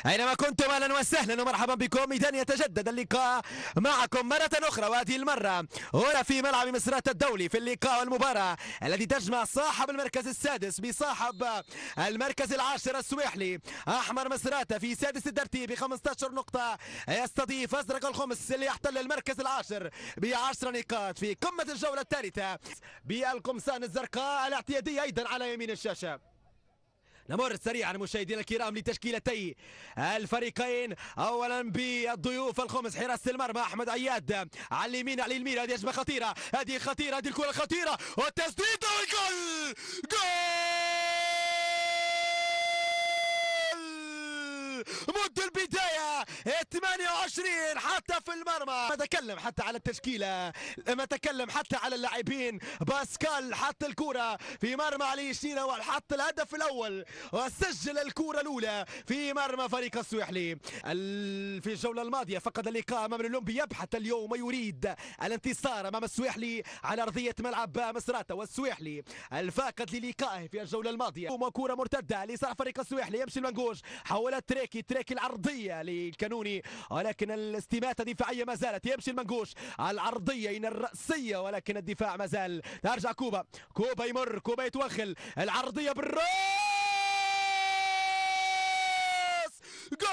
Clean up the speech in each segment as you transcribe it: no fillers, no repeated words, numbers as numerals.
أينما كنتم أهلا وسهلا ومرحبا بكم. إذن يتجدد اللقاء معكم مرة أخرى، وهذه المرة هنا في ملعب مصراتة الدولي في اللقاء والمباراة التي تجمع صاحب المركز السادس بصاحب المركز العاشر السويحلي أحمر مصراتة في سادس الترتيب ب 15 نقطة، يستضيف أزرق الخمس اللي يحتل المركز العاشر ب10 نقاط في قمة الجولة الثالثة بالقمصان الزرقاء الاعتيادية أيضا على يمين الشاشة. نمر سريعا مشاهدينا الكرام لتشكيلتي الفريقين. اولا بالضيوف الخمس، حراسة المرمى احمد عياد على اليمين على اليمين، هذه هجمه خطيره، هذه خطيره، هذه الكره خطيره والتسديده والجول، منذ البداية 28 حتى في المرمى. ما تكلم حتى على التشكيلة، ما تكلم حتى على اللاعبين. باسكال حط الكرة في مرمى علي شنينة وحط الهدف الأول وسجل الكرة الأولى في مرمى فريق السويحلي. في الجولة الماضية فقد اللقاء أمام الأولمبي، يبحث اليوم يريد الانتصار أمام السويحلي على أرضية ملعب مصراتة، والسويحلي الفاقد للقائه في الجولة الماضية. كرة مرتدة لصالح فريق السويحلي، يمشي المنقوش، حولت تريكي العرضية للكانوني، ولكن الاستماتة دفاعية ما زالت. يمشي المنقوش العرضية إلى الرأسية، ولكن الدفاع ما زال. ترجع كوبا يمر، كوبا يتوغل العرضية بالراس، جول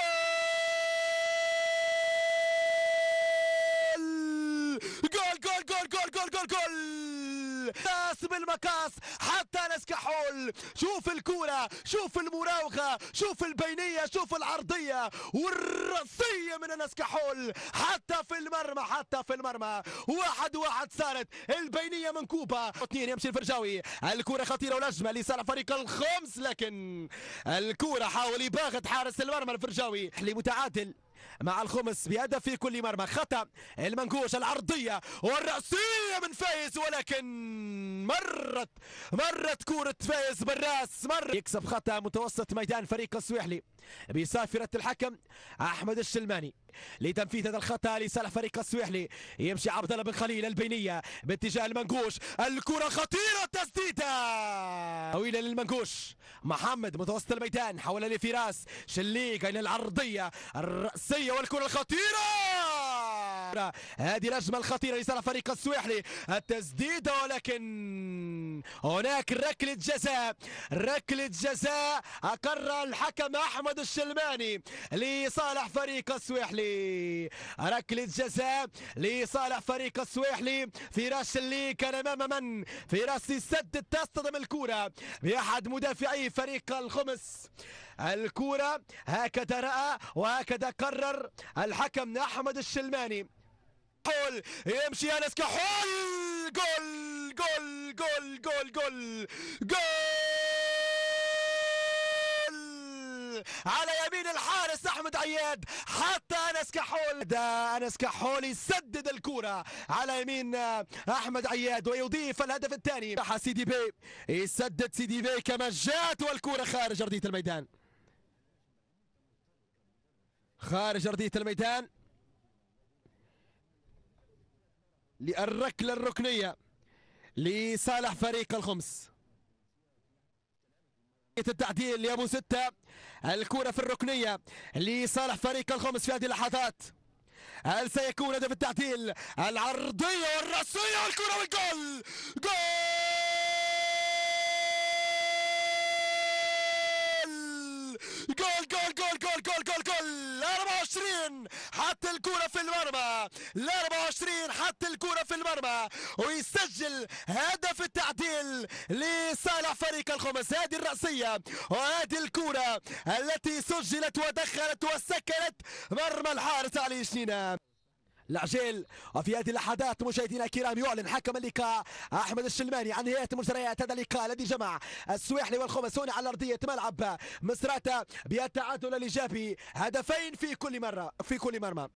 جول جول جول جول جول جول جول، ناس بالمقاس حتى نسكحول. شوف الكرة، شوف المراوغة، شوف البينية، شوف العرضية والرأسية من نسكحول حتى في المرمى، حتى في المرمى. 1-1 صارت البينية من كوبا. 2 يمشي الفرجاوي، الكرة خطيرة والهجمة لصالح فريق الخمس، لكن الكرة حاول يباغت حارس المرمى الفرجاوي. متعادل مع الخمس بهدف في كل مرمى. خطأ المنقوش، العرضية والرأسية من فايز، ولكن مرت كرة فايز بالراس. يكسب خطأ متوسط ميدان فريق السويحلي بصافرة الحكم أحمد الشلماني لتنفيذ هذا الخطأ لصالح فريق السويحلي. يمشي عبد الله بن خليل البينية باتجاه المنقوش، الكرة خطيرة، تسديدة طويلة للمنقوش. محمد متوسط الميدان حول لفراس شليق إلى العرضية الرأسية والكرة الخطيرة. هذه الهجمة الخطيرة لصالح فريق السويحلي، التسديدة، ولكن هناك ركلة جزاء أقر الحكم أحمد الشلماني لصالح فريق السويحلي. ركلة جزاء لصالح فريق السويحلي. فراس اللي كان أمام من فراس يسدد، تصطدم الكرة بأحد مدافعي فريق الخمس. الكرة هكذا رأى وهكذا قرر الحكم أحمد الشلماني. حول يمشي أنس كحول، جول جول جول جول جول جول على يمين الحارس أحمد عياد، حتى أنس كحول يسدد الكرة على يمين أحمد عياد ويضيف الهدف الثاني. سيدي بي يسدد، سيدي بي كما جاءت، والكرة خارج أرضية الميدان، خارج أرضية الميدان للركلة الركنية لصالح فريق الخمس. التعديل لأبو ستة، الكرة في الركنية لصالح فريق الخمس في هذه اللحظات. هل سيكون هدف التعديل؟ العرضية والرأسية والكرة والجول، جول جول جول جول جول جول جول جول. 24 حتى الكرة في المرمى، 24 حتى الكرة في المرمى، ويسجل هدف التعديل لصالح فريق الخمس. هذه الرأسية وهذه الكرة التي سجلت ودخلت وسكنت مرمى الحارس علي شنينة. العجيل. وفي هذه اللحظات مشاهدينا الكرام يعلن حكم اللقاء احمد الشلماني عن نهايه مجريات هذا اللقاء الذي جمع السويحلي والخمس هنا على ارضيه ملعب مصراتة بالتعادل الايجابي، هدفين في كل مرمى.